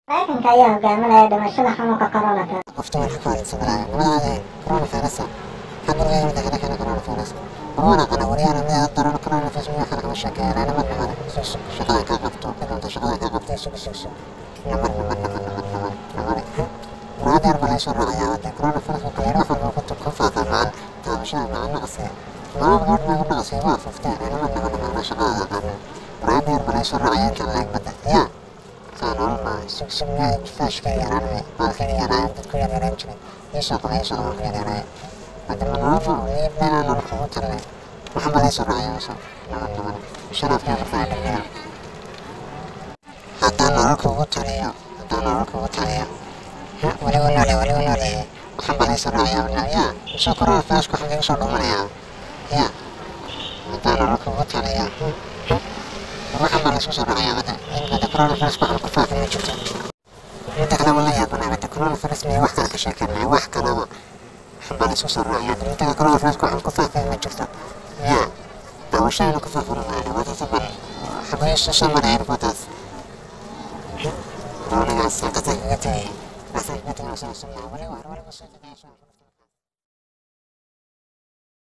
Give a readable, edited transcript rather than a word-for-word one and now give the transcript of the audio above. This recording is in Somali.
Mareykanka ayaa hogaaminaya dhimashada xanuunka corona. qofta waxaa ka horeysa nabadaada coronavirus xagurgeeda kala kala coronavirus corona kana wariyana mid daran coronavirus mid kala kala sheekeeyana nama nama shaqada ka qabto inta shaqada ka qabtay sugu nama raadar bala soo raacaya wada coronavirus ka leeyahay waxa uu ku faafa maal taabashada maal naqsi maal goorma naqsi waa fufta nama shaqada qana raadar bala soo raacaya kan laag bada ya norma sugsugna fashka yarana balkan yarana dadku yaraan jiray yeesha qoyasha oo yarana hadana norma leebna norma ku taray waxa bala soo raacaya nama sharafka ka faa'iideeya hadana norma ku tarayo wali waxa bala soo raacaya ya soo korona fashka xagee soo dhumanaya ya hadana norma ku tarayo waxa bala soo raacaya hada coronavirus waxa ku faafay ma jirto inta kala wala yaa banaa coronavirus ma wax kala ka sheekanaa wax kala waxa bala soo raacaya inta coronavirus waxa ku faafay ma jirto ya dawashana ku faafay wata sabab xabaysh shamara airportas corona gas ka tagay rasa ka tagay wala